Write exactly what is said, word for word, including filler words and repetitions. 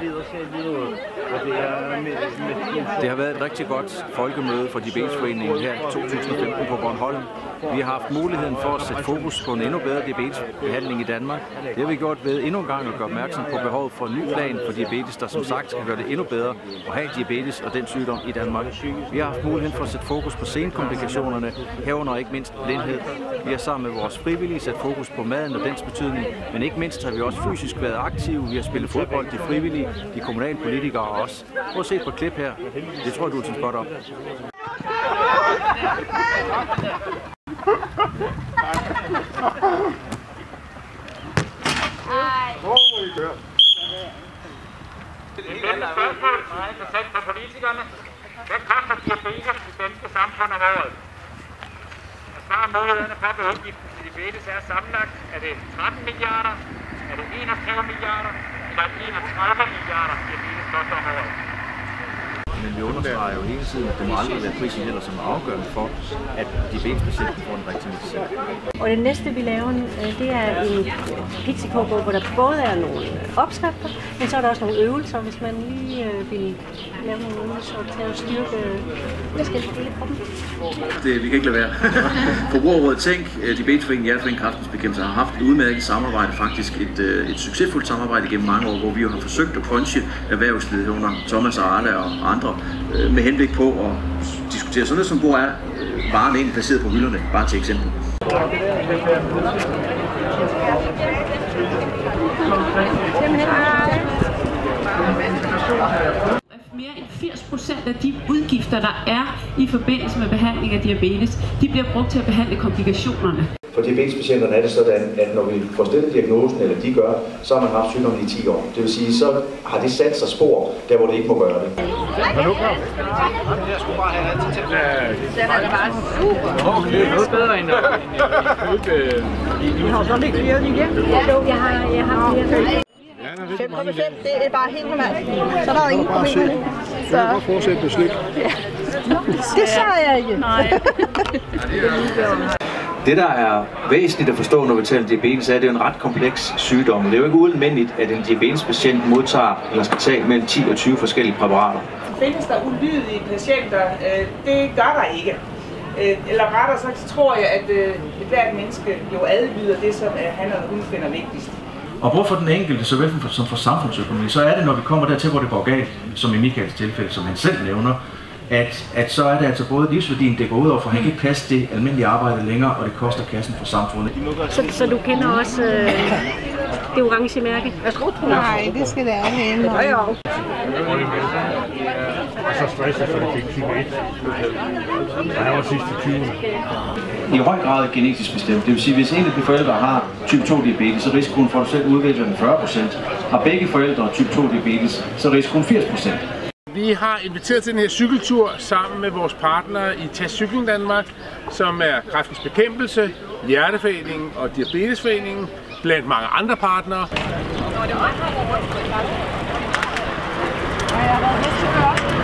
Det har været et rigtig godt folkemøde for Diabetesforeningen her i to tusind og femten på Bornholm. Vi har haft muligheden for at sætte fokus på en endnu bedre diabetesbehandling i Danmark. Det har vi gjort ved endnu en gang at gøre opmærksom på behovet for en ny plan for diabetes, der som sagt skal gøre det endnu bedre at have diabetes og den sygdom i Danmark. Vi har haft muligheden for at sætte fokus på senkomplikationerne, herunder ikke mindst blindhed. Vi har sammen med vores frivillige sat fokus på maden og dens betydning, men ikke mindst har vi også fysisk været aktive. Vi har spillet fodbold, de frivillige, de kommunale politikere og os. Prøv at se på et klip her. Det tror jeg, du vil synes godt om. Hvor må I køre? Det er et spørgsmål, meget interessant for politikerne. Hvad koster diabetes i det danske samfund om året? Og svarer mulighederne for, hvad udgiften til diabetes er sammenlagt. Er det tretten milliarder? Er det enogtyve milliarder? Eller enogtredive milliarder diabetes koster om året? Men vi understreger jo hele tiden, at det må aldrig være prisen heller, som er afgørende for, at diabetespatienten får den rigtige medicin. Og det næste, vi laver, det er en Pixie-kogebog, hvor der både er nogle opskrifter, men så er der også nogle øvelser, hvis man lige vil lave nogle øvelser til at styrke forskellige dele af kroppen. Det, vi kan ikke lade være. Forbrugerrådet Tænk, Diabetesforeningen, Hjerteforeningen, Kræftens Bekæmpelse har haft et udmærket samarbejde, faktisk et, et succesfuldt samarbejde gennem mange år, hvor vi jo har forsøgt at punche erhvervslivet under Thomas og Arla og andre med henblik på at diskutere sådan noget som, hvor er varen egentlig placeret på hylderne, bare til eksempel. Mere end firs procent af de udgifter, der er i forbindelse med behandling af diabetes, de bliver brugt til at behandle komplikationerne. For diabetespatienterne er det sådan, at når vi får stillet diagnosen, eller de gør, så har man haft sygdommen i ti år. Det vil sige, så har det sat sig spor, der hvor det ikke må gøre det. Hvad nu, Claus? Jeg skulle bare have altid til at den er bare super. Okay, noget bedre end at købe. Vi har sådan ikke flere igen. Jo, jeg har, jeg har flere. fem komma fem, det er bare helt normalt. Så der er ingen problemer. Så jeg kan godt fortsætte med slik. Det sagde jeg ikke. Nej. Det, der er væsentligt at forstå, når vi taler diabetes, er, at det er en ret kompleks sygdom. Det er jo ikke ualmindeligt, at en diabetespatient modtager eller skal tage mellem ti og tyve forskellige præparater. Findes der ulydige patienter? Det gør der ikke. Eller rettere sagt, så tror jeg, at hvert menneske jo adlyder det, som han eller hun finder vigtigst. Og både for den enkelte, såvel som for samfundsøkonomi, så er det, når vi kommer dertil, hvor det går galt, som i Michaels tilfælde, som han selv nævner, at, at så er det altså både livsværdien, det går ud over, for han kan ikke passe det almindelige arbejde længere, og det koster kassen for samfundet. Så, så du kender også øh, det orange mærke? Nej, det skal det alle ændre. Ja, ja. Og så stresset, så det fik type et. Og han var sidst i tyverne. I høj grad genetisk bestemt. Det vil sige, at hvis en af de forældre har type to diabetes, så er risikoen for, at du selv udvikler den fyrre procent. Har begge forældre type to diabetes, så er risikoen firs procent. Vi har inviteret til den her cykeltur sammen med vores partnere i Tast Cykling Danmark, som er Kræftens Bekæmpelse, Hjerteforeningen og Diabetesforeningen, blandt mange andre partnere. Ja, jeg har været